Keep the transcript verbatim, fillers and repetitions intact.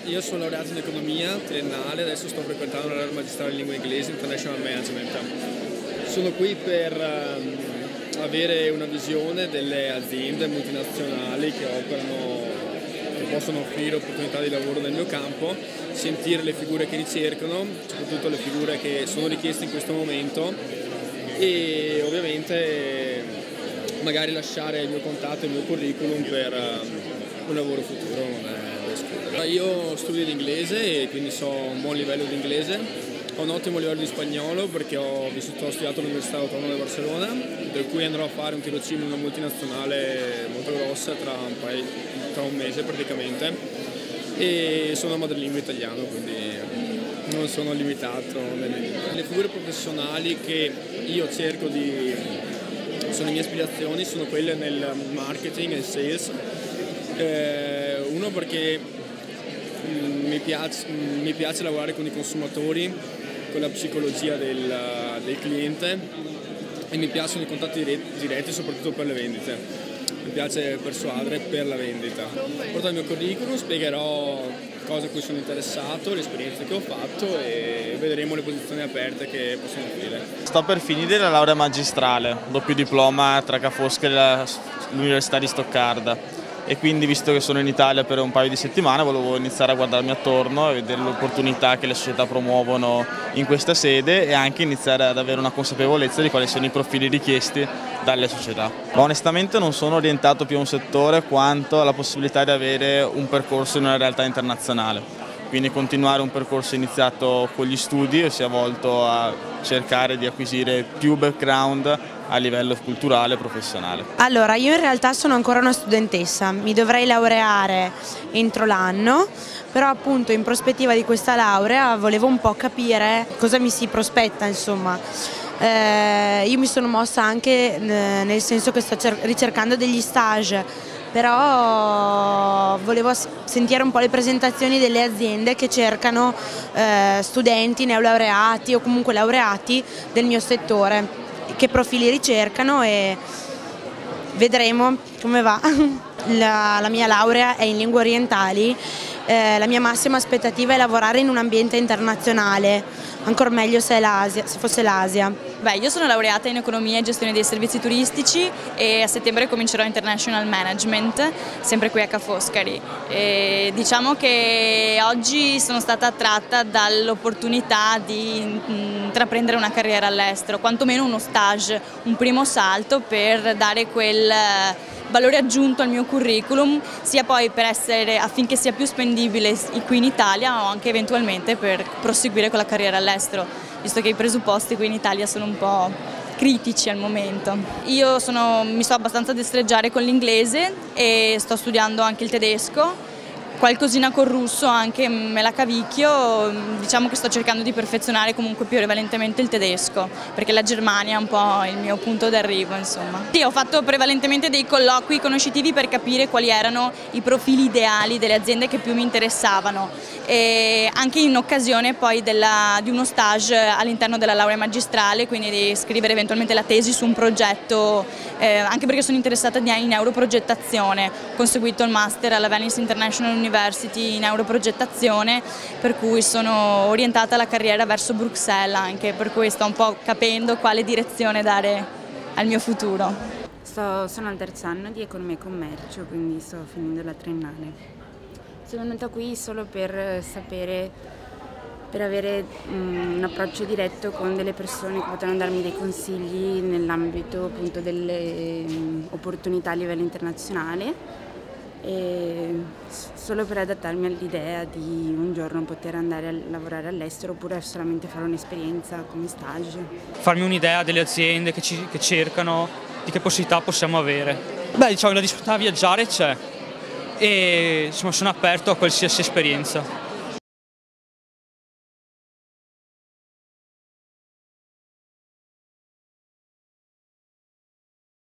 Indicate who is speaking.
Speaker 1: io sono laureato in economia triennale, adesso sto frequentando la laurea magistrale in lingua inglese, International Management. Sono qui per um, avere una visione delle aziende multinazionali che operano, che possono offrire opportunità di lavoro nel mio campo, sentire le figure che ricercano, soprattutto le figure che sono richieste in questo momento e ovviamente magari lasciare il mio contatto e il mio curriculum per um, un lavoro futuro. Non è Io studio l'inglese e quindi so un buon livello di inglese, ho un ottimo livello di spagnolo perché ho, vissuto, ho studiato all'Università Autonoma di Barcellona, per cui andrò a fare un tirocinio in una multinazionale molto grossa tra un, paio, tra un mese praticamente, e sono madrelingua italiano, quindi non sono limitato nelle lingue. Le figure professionali che io cerco di... sono le mie aspirazioni, sono quelle nel marketing e sales. Eh, uno perché mh, mi, piace, mh, mi piace lavorare con i consumatori, con la psicologia del, del cliente, e mi piacciono i contatti diretti, diretti soprattutto per le vendite. Mi piace persuadere per la vendita. Porto il mio curriculum, spiegherò cose a cui sono interessato, le esperienze che ho fatto e vedremo le posizioni aperte che possono offrire.
Speaker 2: Sto per finire la laurea magistrale, doppio diploma tra Ca' Foscari e l'Università di Stoccarda. E quindi, visto che sono in Italia per un paio di settimane, volevo iniziare a guardarmi attorno e vedere le opportunità che le società promuovono in questa sede e anche iniziare ad avere una consapevolezza di quali siano i profili richiesti dalle società. Ma onestamente non sono orientato più a un settore quanto alla possibilità di avere un percorso in una realtà internazionale. Quindi continuare un percorso iniziato con gli studi, ossia volto a cercare di acquisire più background a livello culturale e professionale.
Speaker 3: Allora, io in realtà sono ancora una studentessa, mi dovrei laureare entro l'anno, però appunto in prospettiva di questa laurea volevo un po' capire cosa mi si prospetta, insomma. Eh, io mi sono mossa anche eh, nel senso che sto ricercando degli stage, però volevo sentire un po' le presentazioni delle aziende che cercano eh, studenti neolaureati o comunque laureati del mio settore, che profili ricercano e vedremo come va. La, la mia laurea è in lingue orientali, eh, la mia massima aspettativa è lavorare in un ambiente internazionale, ancora meglio se, se fosse l'Asia.
Speaker 4: Beh, io sono laureata in economia e gestione dei servizi turistici e a settembre comincerò International Management, sempre qui a Ca' Foscari. E diciamo che oggi sono stata attratta dall'opportunità di intraprendere una carriera all'estero, quantomeno uno stage, un primo salto per dare quel valore aggiunto al mio curriculum, sia poi per essere, affinché sia più spendibile qui in Italia o anche eventualmente per proseguire con la carriera all'estero, visto che i presupposti qui in Italia sono un po' critici al momento. Io sono, mi so abbastanza destreggiare con l'inglese e sto studiando anche il tedesco, qualcosina col russo anche me la cavicchio, diciamo che sto cercando di perfezionare comunque più prevalentemente il tedesco, perché la Germania è un po' il mio punto d'arrivo, insomma. Sì, ho fatto prevalentemente dei colloqui conoscitivi per capire quali erano i profili ideali delle aziende che più mi interessavano, e anche in occasione poi della, di uno stage all'interno della laurea magistrale, quindi di scrivere eventualmente la tesi su un progetto, eh, anche perché sono interessata in neuroprogettazione, ho conseguito il master alla Venice International University in neuroprogettazione, per cui sono orientata alla carriera verso Bruxelles anche, per cui sto un po' capendo quale direzione dare al mio futuro.
Speaker 5: Sto, sono al terzo anno di economia e commercio, quindi sto finendo la triennale. Sono venuta qui solo per sapere, per avere um, un approccio diretto con delle persone che potevano darmi dei consigli nell'ambito appunto delle um, opportunità a livello internazionale, e solo per adattarmi all'idea di un giorno poter andare a lavorare all'estero oppure solamente fare un'esperienza come stage.
Speaker 6: Farmi un'idea delle aziende che, ci, che cercano, di che possibilità possiamo avere. Beh, diciamo che la disponibilità a viaggiare c'è e insomma, sono aperto a qualsiasi esperienza.